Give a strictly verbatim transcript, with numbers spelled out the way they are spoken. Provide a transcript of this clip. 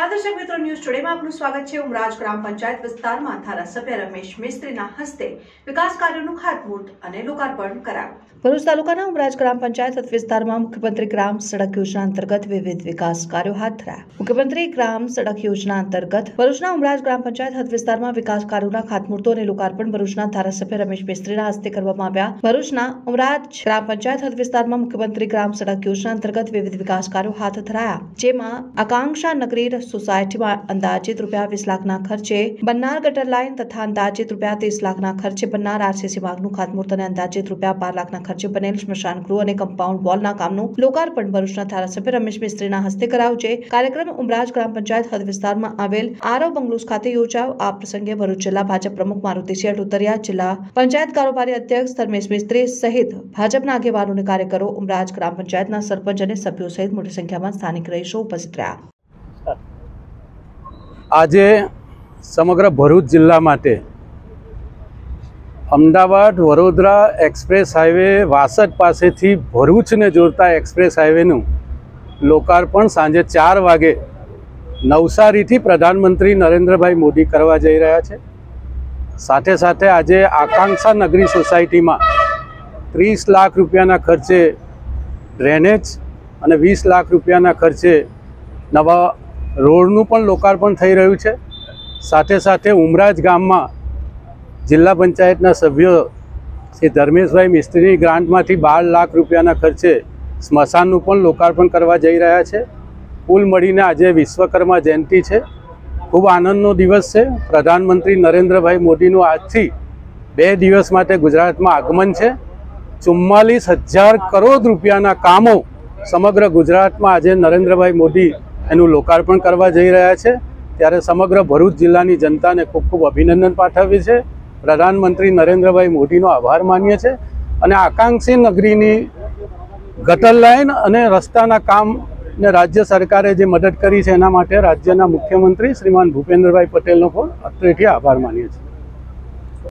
નમસ્કાર દર્શક મિત્રો, ન્યૂઝ ટુડેમાં આપનું સ્વાગત છે। ઉમરાજ ગ્રામ પંચાયત વિસ્તારમાં ધારાસભ્ય રમેશ મિસ્ત્રીના હસ્તે વિકાસ કાર્યોનું ખાતમુહૂર્ત અને લોકાર્પણ કરાયું। ભરૂચ તાલુકાના ઉમરાજ ગ્રામ પંચાયત વિસ્તારમાં મુખ્યમંત્રી ગ્રામ સડક યોજના અંતર્ગત વિવિધ વિકાસ કાર્યો હાથ ધરાયા। મુખ્યમંત્રી ગ્રામ સડક યોજના અંતર્ગત ભરૂચના ઉમરાજ ગ્રામ પંચાયત વિસ્તારમાં વિકાસ કાર્યોના ખાતમુહૂર્તો અને લોકાર્પણ ભરૂચના ધારાસભ્ય રમેશ મિસ્ત્રીના હસ્તે કરવામાં આવ્યા। ભરૂચના ઉમરાજ ગ્રામ પંચાયત વિસ્તારમાં મુખ્યમંત્રી ગ્રામ સડક યોજના અંતર્ગત વિવિધ વિકાસ કાર્યો હાથ ધરાયા, જેમાં આકાંક્ષા નગરી સોસાયટીમાં અંદાજિત રૂપિયા વીસ લાખના ખર્ચે બનનાર ગટર લાઇન તથા અંદાજિત રૂપિયા ત્રીસ લાખના ખર્ચે બનનાર આરસીસી માર્ગનું ખાતમુહૂર્ત અને અંદાજિત રૂપિયા બાર લાખના ખર્ચે બનેલ સ્મશાન ગૃહ અને કમ્પાઉન્ડ વોલના કામનું લોકાર્પણ ભરૂચના ધારાસભ્ય રમેશ મિસ્ત્રીના હસ્તે કરાયું છે। કાર્યક્રમ ઉમરાજ ગ્રામ પંચાયત હદ વિસ્તારમાં આવેલ આરવ બંગલોઝ ખાતે યોજાયો। આ પ્રસંગે ભરૂચ જિલ્લા ભાજપ પ્રમુખ મારુતિસિંહ ઉતરિયા, જિલ્લા પંચાયત કારોબારી અધ્યક્ષ ધર્મેશ મિસ્ત્રી સહિત ભાજપના આગેવાનો અને કાર્યકરો, ઉમરાજ ગ્રામ પંચાયતના સરપંચ અને સભ્યો સહિત મોટી સંખ્યામાં સ્થાનિક રહીશો ઉપસ્થિત રહ્યા। આજે સમગ્ર ભરૂચ જિલ્લા માટે અમદાવાદ વડોદરા એક્સપ્રેસ હાઈવે વાસદ પાસેથી ભરૂચને જોડતા એક્સપ્રેસ હાઈવેનું લોકાર્પણ સાંજે ચાર વાગે નવસારીથી પ્રધાનમંત્રી નરેન્દ્રભાઈ મોદી કરવા જઈ રહ્યા છે। સાથે સાથે આજે આકાંક્ષા નગરી સોસાયટીમાં ત્રીસ લાખ રૂપિયાના ખર્ચે ડ્રેનેજ અને વીસ લાખ રૂપિયાના ખર્ચે નવા રોડનું પણ લોકાર્પણ થઈ રહ્યું છે। સાથે સાથે ઉમરાજ ગામમાં જિલ્લા પંચાયતના સભ્યો શ્રી ધર્મેશભાઈ મિસ્ત્રીની ગ્રાન્ટમાંથી બાર લાખ રૂપિયાના ખર્ચે સ્મશાનનું પણ લોકાર્પણ કરવા જઈ રહ્યા છે। કુલ મળીને આજે વિશ્વકર્મા જયંતિ છે, ખૂબ આનંદનો દિવસ છે। પ્રધાનમંત્રી નરેન્દ્રભાઈ મોદીનું આજથી બે દિવસ માટે ગુજરાતમાં આગમન છે। ચુમ્માલીસ હજાર કરોડ રૂપિયાના કામો સમગ્ર ગુજરાતમાં આજે નરેન્દ્રભાઈ મોદી એનું લોકાર્પણ કરવા જઈ રહ્યા છે, ત્યારે સમગ્ર ભરૂચ જિલ્લાની જનતાને ખૂબ ખૂબ અભિનંદન પાઠવીએ છીએ। પ્રધાનમંત્રી નરેન્દ્રભાઈ મોદીનો આભાર માનીએ છીએ અને આકાંક્ષી નગરીની ગટર લાઇન અને રસ્તાના કામને રાજ્ય સરકારે જે મદદ કરી છે એના માટે રાજ્યના મુખ્યમંત્રી શ્રીમાન ભૂપેન્દ્રભાઈ પટેલનો પણ અત્રેથી આભાર માનીએ છીએ।